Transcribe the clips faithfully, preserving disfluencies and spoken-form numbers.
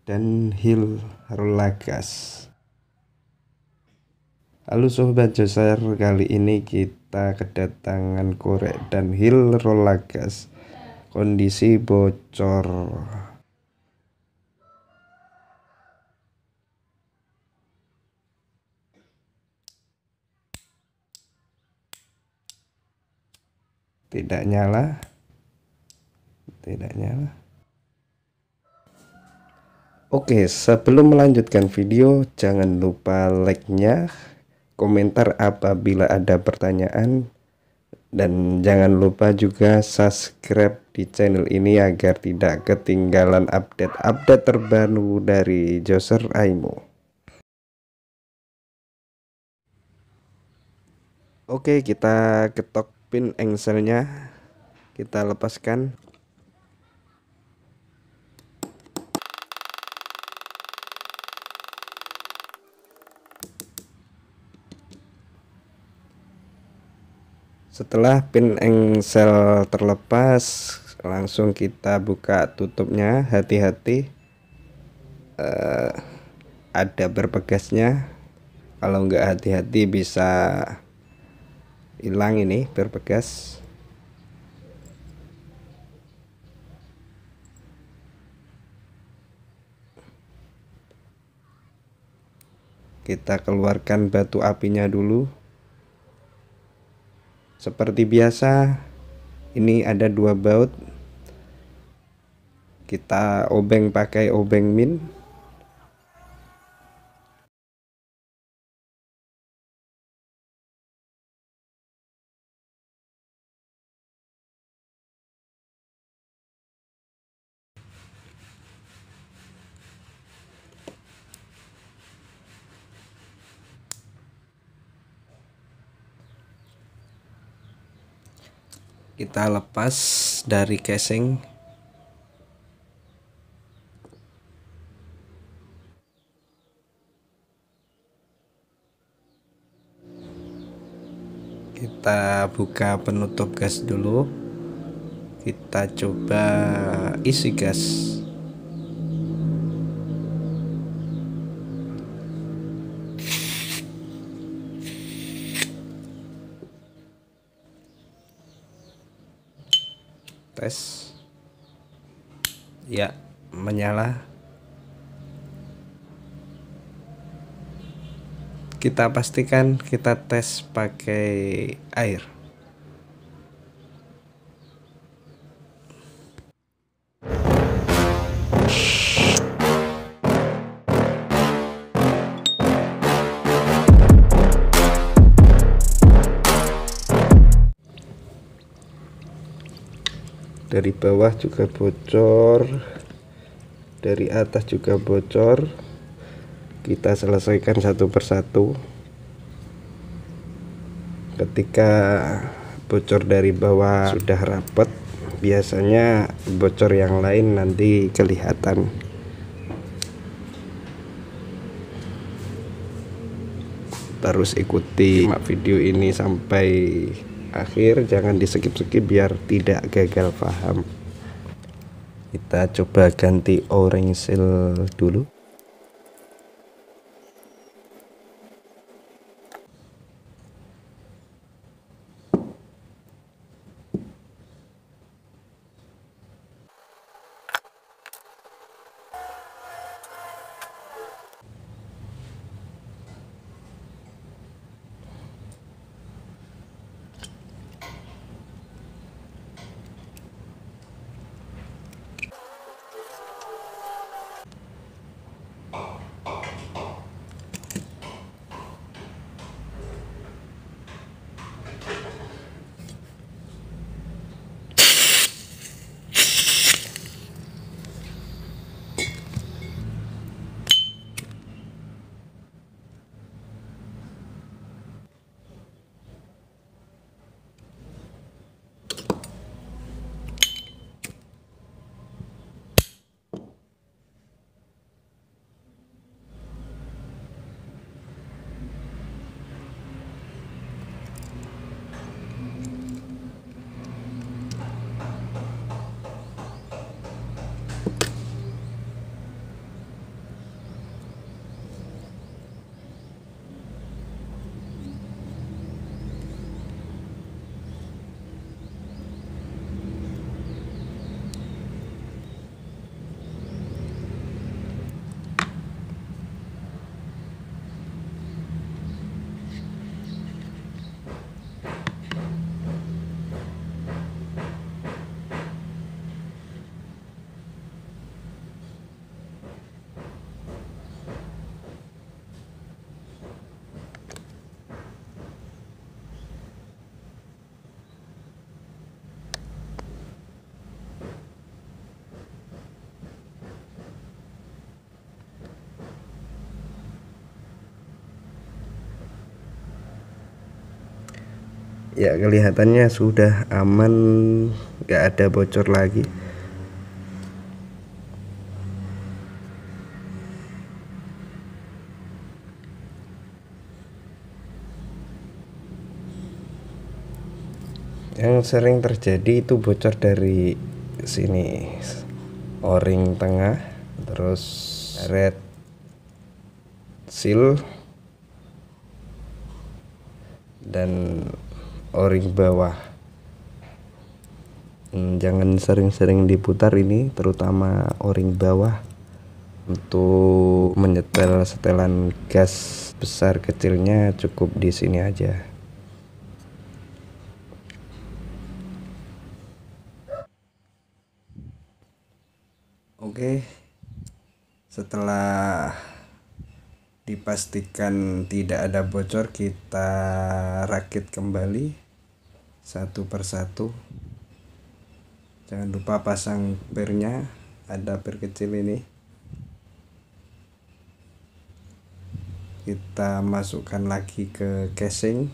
dan heel roller gas. Halo sobat Joser, kali ini kita kedatangan korek dan heel roller gas kondisi bocor. Tidak nyala, tidak nyala. Oke, sebelum melanjutkan video, jangan lupa like-nya, komentar apabila ada pertanyaan, dan jangan lupa juga subscribe di channel ini agar tidak ketinggalan update-update terbaru dari Joser Aimo. Oke, kita ketok pin engselnya, kita lepaskan. Setelah pin engsel terlepas, langsung kita buka tutupnya. Hati-hati, uh, ada berbegasnya. Kalau nggak hati-hati bisa hilang ini berbegas. Kita keluarkan batu apinya dulu. Seperti biasa, ini ada dua baut. Kita obeng pakai obeng min. Kita lepas dari casing. Kita buka penutup gas dulu. Kita coba isi gas. Tes. Ya, menyala. Kita pastikan kita tes pakai air. Dari bawah juga bocor, dari atas juga bocor. Kita selesaikan satu persatu. Ketika bocor dari bawah sudah rapat, biasanya bocor yang lain nanti kelihatan. Terus ikuti video ini sampai akhir, jangan di skip-skip biar tidak gagal paham. Kita coba ganti o-ring seal dulu. Ya, kelihatannya sudah aman, nggak ada bocor lagi. Yang sering terjadi itu bocor dari sini, o-ring tengah, terus red seal, dan o-ring bawah. Hmm, jangan sering-sering diputar ini, terutama o-ring bawah. Untuk menyetel setelan gas besar kecilnya cukup di sini aja. Oke, setelah dipastikan tidak ada bocor, kita rakit kembali satu persatu. Jangan lupa pasang pernya, ada per kecil ini. Kita masukkan lagi ke casing.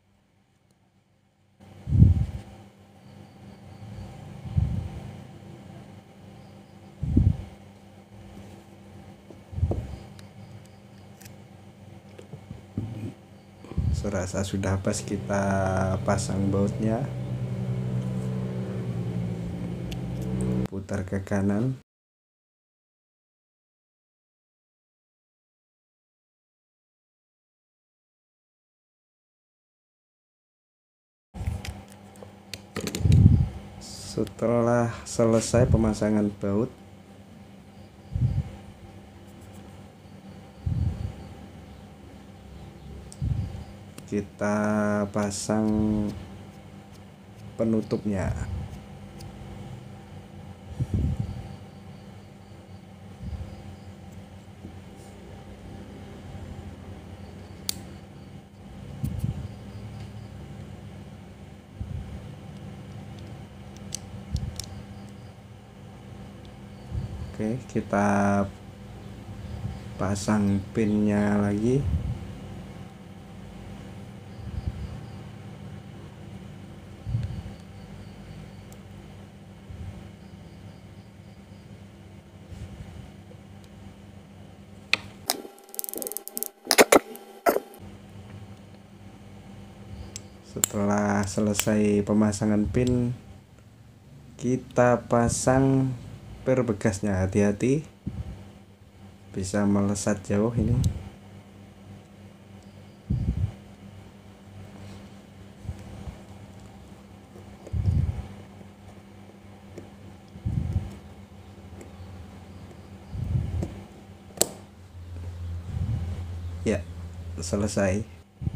Serasa sudah pas, kita pasang bautnya, putar ke kanan. Setelah selesai pemasangan baut, kita pasang penutupnya. Oke, kita pasang pinnya lagi. Setelah selesai pemasangan pin, kita pasang per bekasnya. Hati-hati, bisa melesat jauh ini. Ya, selesai.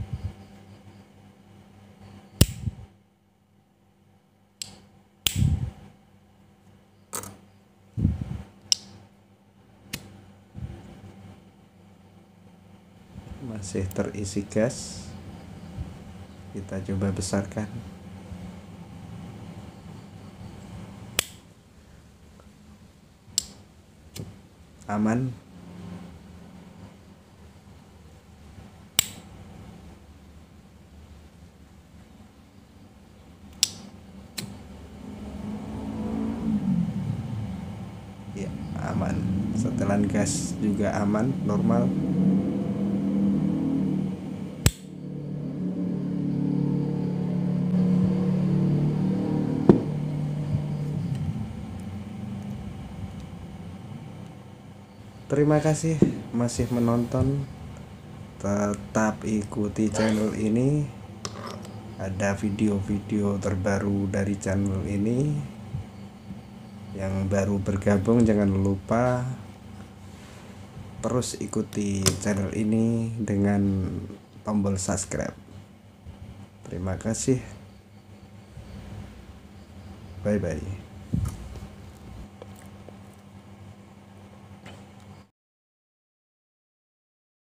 Masih terisi gas, kita coba besarkan. Aman. Ya, aman. Setelan gas juga aman, normal. Terima kasih masih menonton. Tetap ikuti channel ini. Ada video-video terbaru dari channel ini. Yang baru bergabung jangan lupa terus ikuti channel ini dengan tombol subscribe. Terima kasih. Bye bye.